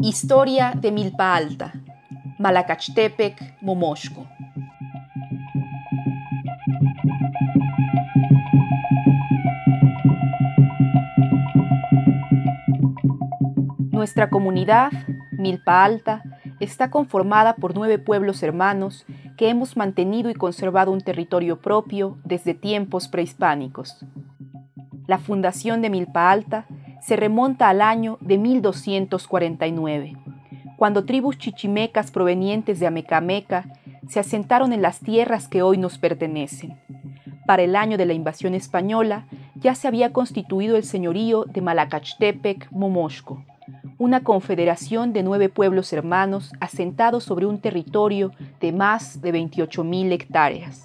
Historia de Milpa Alta, Malacachtepec, Momoxco. Nuestra comunidad, Milpa Alta, está conformada por 9 pueblos hermanos que hemos mantenido y conservado un territorio propio desde tiempos prehispánicos. La fundación de Milpa Alta se remonta al año de 1249, cuando tribus chichimecas provenientes de Amecameca se asentaron en las tierras que hoy nos pertenecen. Para el año de la invasión española ya se había constituido el señorío de Malacachtepec, Momoxco, una confederación de 9 pueblos hermanos asentados sobre un territorio de más de 28,000 hectáreas.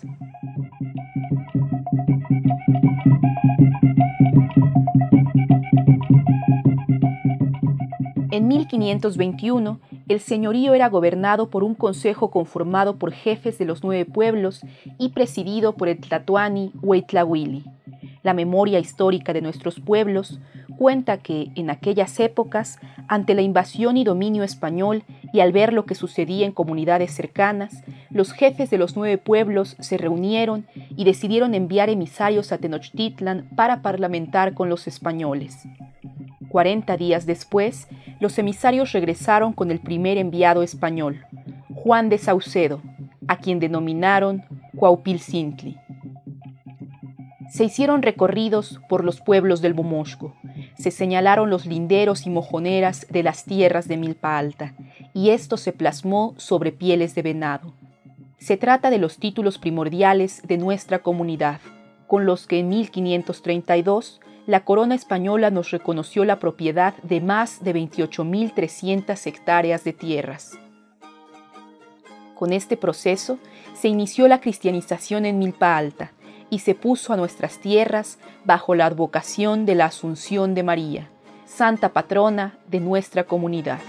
En 1521, el señorío era gobernado por un consejo conformado por jefes de los 9 pueblos y presidido por el tlatoani Huitlahuili. La memoria histórica de nuestros pueblos cuenta que, en aquellas épocas, ante la invasión y dominio español y al ver lo que sucedía en comunidades cercanas, los jefes de los 9 pueblos se reunieron y decidieron enviar emisarios a Tenochtitlan para parlamentar con los españoles. 40 días después, los emisarios regresaron con el primer enviado español, Juan de Saucedo, a quien denominaron Cuaupilcintli. Se hicieron recorridos por los pueblos del Momoxco, se señalaron los linderos y mojoneras de las tierras de Milpa Alta, y esto se plasmó sobre pieles de venado. Se trata de los títulos primordiales de nuestra comunidad, con los que en 1532 la corona española nos reconoció la propiedad de más de 28,300 hectáreas de tierras. Con este proceso se inició la cristianización en Milpa Alta y se puso a nuestras tierras bajo la advocación de la Asunción de María, santa patrona de nuestra comunidad.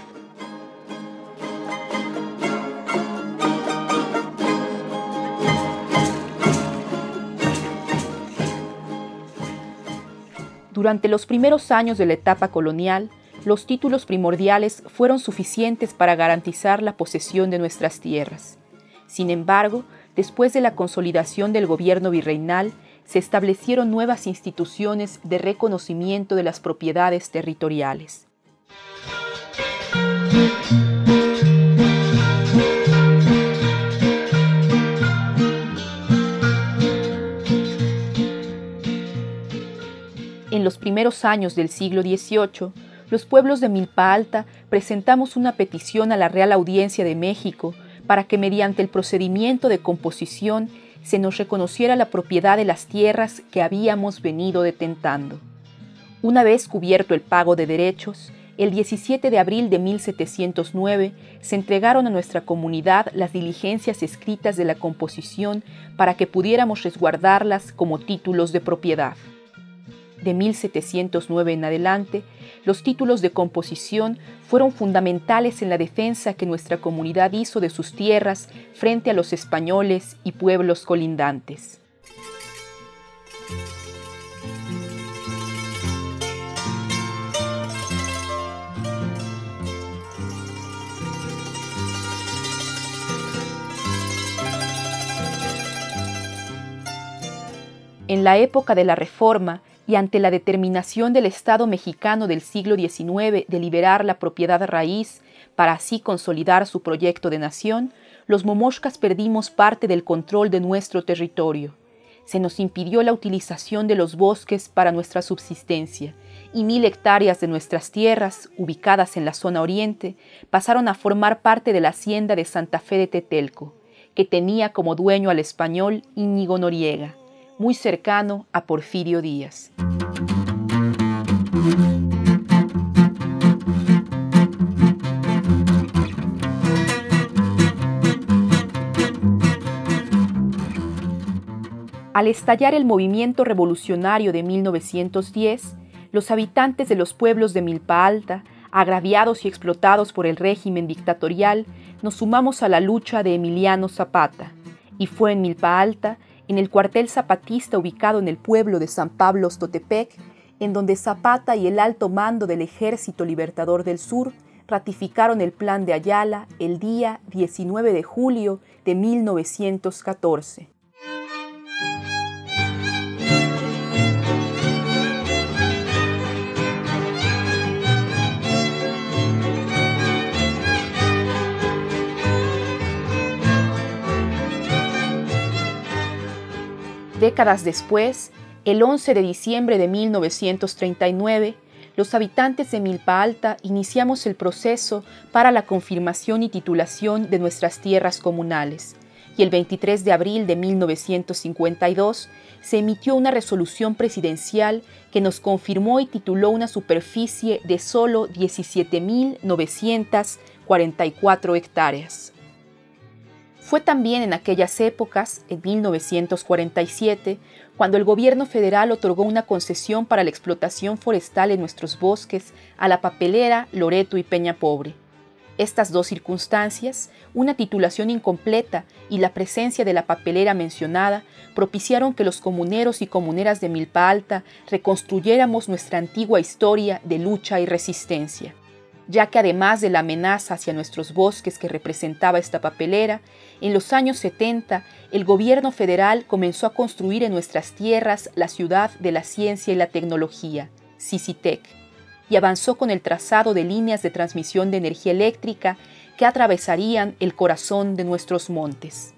Durante los primeros años de la etapa colonial, los títulos primordiales fueron suficientes para garantizar la posesión de nuestras tierras. Sin embargo, después de la consolidación del gobierno virreinal, se establecieron nuevas instituciones de reconocimiento de las propiedades territoriales. En los primeros años del siglo XVIII, los pueblos de Milpa Alta presentamos una petición a la Real Audiencia de México para que mediante el procedimiento de composición se nos reconociera la propiedad de las tierras que habíamos venido detentando. Una vez cubierto el pago de derechos, el 17 de abril de 1709 se entregaron a nuestra comunidad las diligencias escritas de la composición para que pudiéramos resguardarlas como títulos de propiedad. De 1709 en adelante, los títulos de composición fueron fundamentales en la defensa que nuestra comunidad hizo de sus tierras frente a los españoles y pueblos colindantes. En la época de la Reforma, y ante la determinación del Estado mexicano del siglo XIX de liberar la propiedad raíz para así consolidar su proyecto de nación, los momoxcas perdimos parte del control de nuestro territorio. Se nos impidió la utilización de los bosques para nuestra subsistencia y 1,000 hectáreas de nuestras tierras, ubicadas en la zona oriente, pasaron a formar parte de la hacienda de Santa Fe de Tetelco, que tenía como dueño al español Íñigo Noriega, muy cercano a Porfirio Díaz. Al estallar el movimiento revolucionario de 1910, los habitantes de los pueblos de Milpa Alta, agraviados y explotados por el régimen dictatorial, nos sumamos a la lucha de Emiliano Zapata, y fue en Milpa Alta, en el cuartel zapatista ubicado en el pueblo de San Pablo Ostotepec, en donde Zapata y el alto mando del Ejército Libertador del Sur ratificaron el Plan de Ayala el día 19 de julio de 1914. Décadas después, el 11 de diciembre de 1939, los habitantes de Milpa Alta iniciamos el proceso para la confirmación y titulación de nuestras tierras comunales, y el 23 de abril de 1952 se emitió una resolución presidencial que nos confirmó y tituló una superficie de solo 17.944 hectáreas. Fue también en aquellas épocas, en 1947, cuando el gobierno federal otorgó una concesión para la explotación forestal en nuestros bosques a la papelera Loreto y Peña Pobre. Estas dos circunstancias, una titulación incompleta y la presencia de la papelera mencionada, propiciaron que los comuneros y comuneras de Milpa Alta reconstruyéramos nuestra antigua historia de lucha y resistencia, ya que además de la amenaza hacia nuestros bosques que representaba esta papelera, en los años 70 el gobierno federal comenzó a construir en nuestras tierras la Ciudad de la Ciencia y la Tecnología, CICITEC, y avanzó con el trazado de líneas de transmisión de energía eléctrica que atravesarían el corazón de nuestros montes.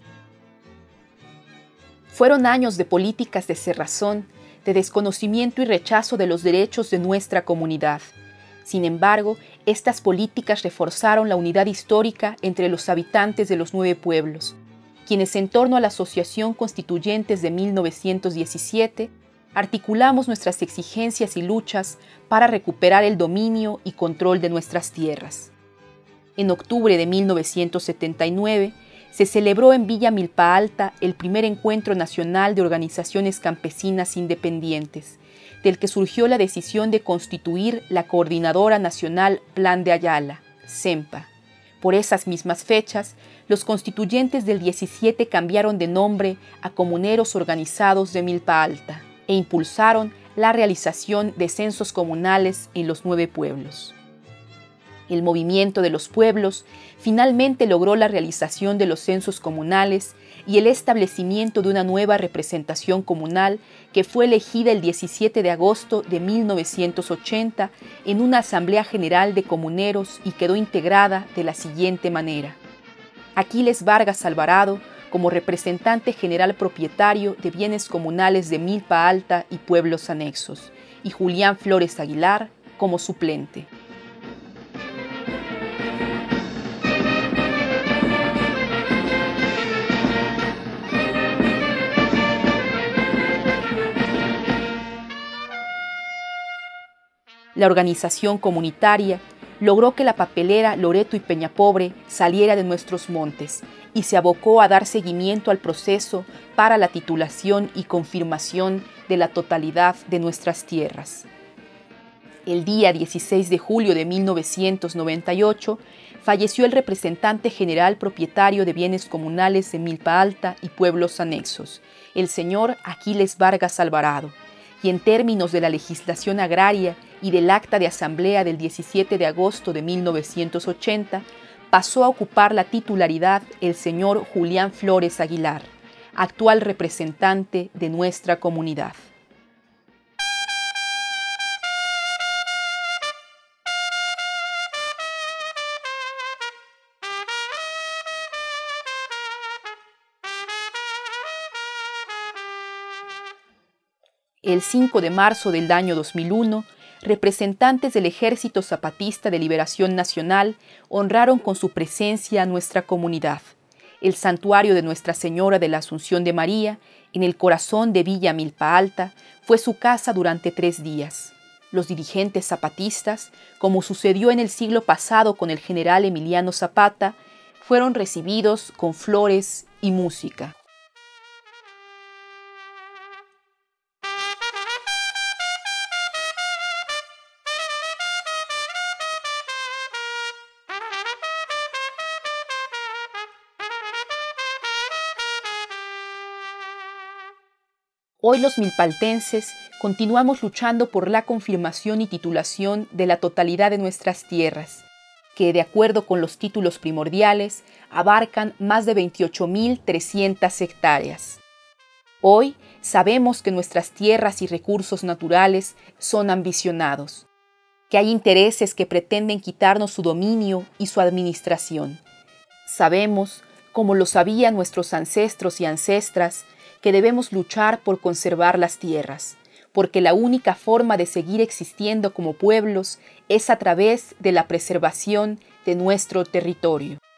Fueron años de políticas de cerrazón, de desconocimiento y rechazo de los derechos de nuestra comunidad. Sin embargo, estas políticas reforzaron la unidad histórica entre los habitantes de los 9 pueblos, quienes en torno a la Asociación Constituyentes de 1917 articulamos nuestras exigencias y luchas para recuperar el dominio y control de nuestras tierras. En octubre de 1979 se celebró en Villa Milpa Alta el primer encuentro nacional de organizaciones campesinas independientes, del que surgió la decisión de constituir la Coordinadora Nacional Plan de Ayala, CEMPA. Por esas mismas fechas, los constituyentes del 17 cambiaron de nombre a Comuneros Organizados de Milpa Alta e impulsaron la realización de censos comunales en los 9 pueblos. El movimiento de los pueblos finalmente logró la realización de los censos comunales y el establecimiento de una nueva representación comunal que fue elegida el 17 de agosto de 1980 en una Asamblea General de Comuneros y quedó integrada de la siguiente manera: Aquiles Vargas Alvarado como representante general propietario de bienes comunales de Milpa Alta y pueblos anexos, y Julián Flores Aguilar como suplente. La organización comunitaria logró que la papelera Loreto y Peña Pobre saliera de nuestros montes y se abocó a dar seguimiento al proceso para la titulación y confirmación de la totalidad de nuestras tierras. El día 16 de julio de 1998 falleció el representante general propietario de bienes comunales de Milpa Alta y pueblos anexos, el señor Aquiles Vargas Alvarado, y en términos de la legislación agraria y del acta de asamblea del 17 de agosto de 1980, pasó a ocupar la titularidad el señor Julián Flores Aguilar, actual representante de nuestra comunidad. El 5 de marzo del año 2001, representantes del Ejército Zapatista de Liberación Nacional honraron con su presencia a nuestra comunidad, el santuario de Nuestra Señora de la Asunción de María, en el corazón de Villa Milpa Alta, fue su casa durante 3 días. Los dirigentes zapatistas, como sucedió en el siglo pasado con el general Emiliano Zapata, fueron recibidos con flores y música. Hoy los milpaltenses continuamos luchando por la confirmación y titulación de la totalidad de nuestras tierras, que, de acuerdo con los títulos primordiales, abarcan más de 28.300 hectáreas. Hoy sabemos que nuestras tierras y recursos naturales son ambicionados, que hay intereses que pretenden quitarnos su dominio y su administración. Sabemos, como lo sabían nuestros ancestros y ancestras, que debemos luchar por conservar las tierras, porque la única forma de seguir existiendo como pueblos es a través de la preservación de nuestro territorio.